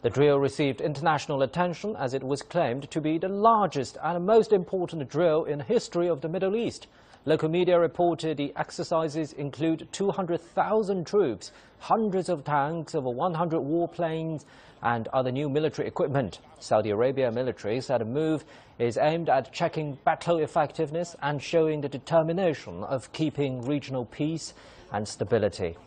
The drill received international attention as it was claimed to be the largest and most important drill in the history of the Middle East. Local media reported the exercises include 200,000 troops, hundreds of tanks, over 100 warplanes and other new military equipment. Saudi Arabia military said the move is aimed at checking battle effectiveness and showing the determination of keeping regional peace and stability.